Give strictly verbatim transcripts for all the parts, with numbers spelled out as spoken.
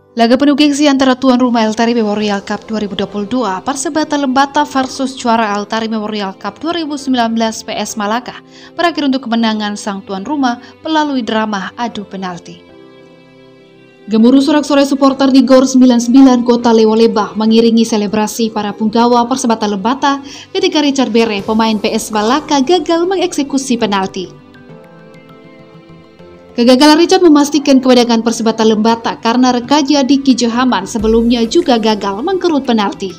Laga penuh gengsi antara tuan rumah Altari Memorial Cup dua ribu dua puluh dua Persebaya Lembata versus juara Altari Memorial Cup dua ribu sembilan belas P S Malaka berakhir untuk kemenangan sang tuan rumah melalui drama adu penalti. Gemuruh sorak-sorai supporter di Gor sembilan puluh sembilan Kota Lewoleba mengiringi selebrasi para punggawa Persebaya Lembata ketika Richard Bere, pemain P S Malaka, gagal mengeksekusi penalti. Kegagalan Richard memastikan kemenangan Persebaya Lembata karena rekannya Diki Johaman sebelumnya juga gagal mengkerut penalti.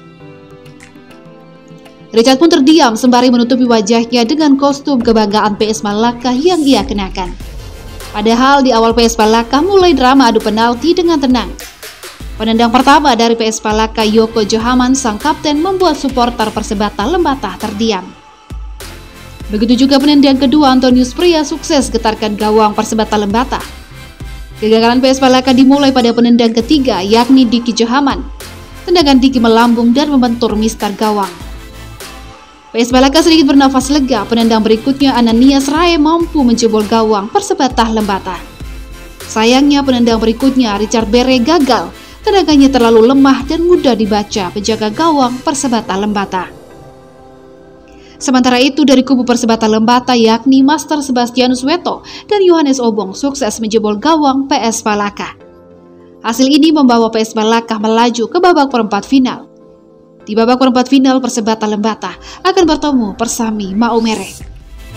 Richard pun terdiam sembari menutupi wajahnya dengan kostum kebanggaan P S Malaka yang ia kenakan. Padahal di awal P S Malaka mulai drama adu penalti dengan tenang. Penendang pertama dari P S Malaka, Yoko Johaman, sang kapten, membuat supporter Persebaya Lembata terdiam. Begitu juga penendang kedua, Antonius Pria, sukses getarkan gawang Persebaya Lembata. Kegagalan P S Malaka dimulai pada penendang ketiga, yakni Diki Johaman. Tendangan Diki melambung dan membentur mistar gawang. P S Malaka sedikit bernafas lega. Penendang berikutnya, Ananias Rae, mampu menjebol gawang Persebaya Lembata. Sayangnya penendang berikutnya, Richard Bere, gagal. Tendangannya terlalu lemah dan mudah dibaca penjaga gawang Persebaya Lembata. Sementara itu dari kubu Persebaya Lembata, yakni Master Sebastianus Weto dan Yohanes Obong, sukses menjebol gawang P S Malaka. Hasil ini membawa P S Malaka melaju ke babak perempat final. Di babak perempat final, Persebaya Lembata akan bertemu Persami Maumere.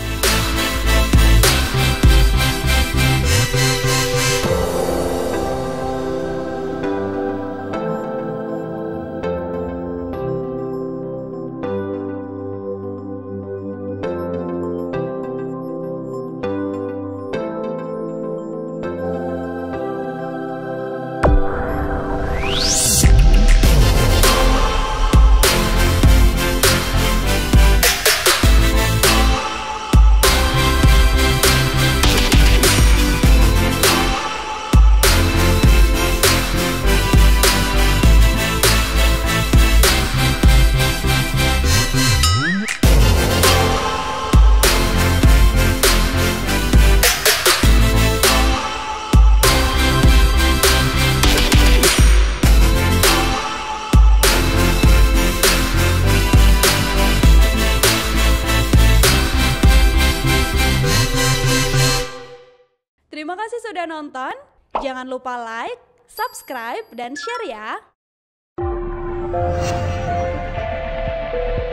Terima kasih sudah nonton, jangan lupa like, subscribe, dan share ya!